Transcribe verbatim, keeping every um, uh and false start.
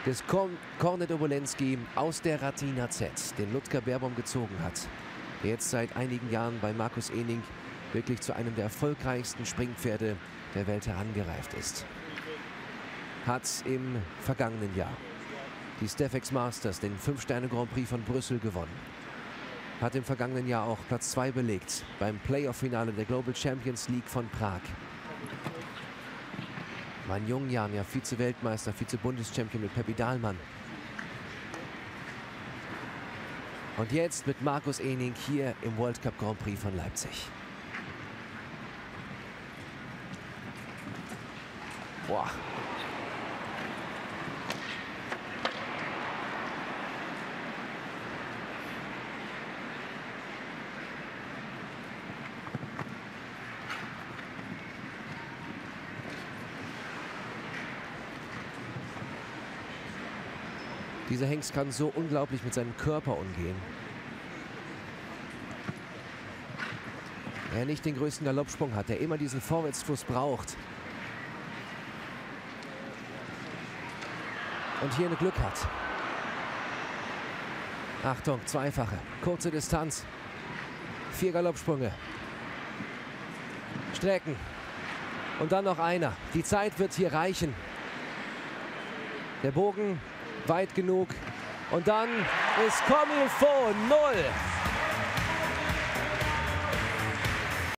des Cornet Obolenski aus der Ratina Z, den Ludger Beerbaum gezogen hat, der jetzt seit einigen Jahren bei Markus Ehning wirklich zu einem der erfolgreichsten Springpferde der Welt herangereift ist. Hat im vergangenen Jahr die Steffex Masters, den fünf Sterne Grand Prix von Brüssel, gewonnen. Hat im vergangenen Jahr auch Platz zwei belegt beim Playoff-Finale der Global Champions League von Prag. War in jungen Jahren ja Vize-Weltmeister, Vize-Bundeschampion mit Peppi Dahlmann. Und jetzt mit Markus Ehning hier im World Cup Grand Prix von Leipzig. Boah. Dieser Hengst kann so unglaublich mit seinem Körper umgehen. Er nicht den größten Galoppsprung hat, der immer diesen Vorwärtsfluss braucht. Und hier eine Glück hat. Achtung, zweifache, kurze Distanz. Vier Galoppsprünge. Strecken. Und dann noch einer. Die Zeit wird hier reichen. Der Bogen weit genug. Und dann ist Comme il faut null.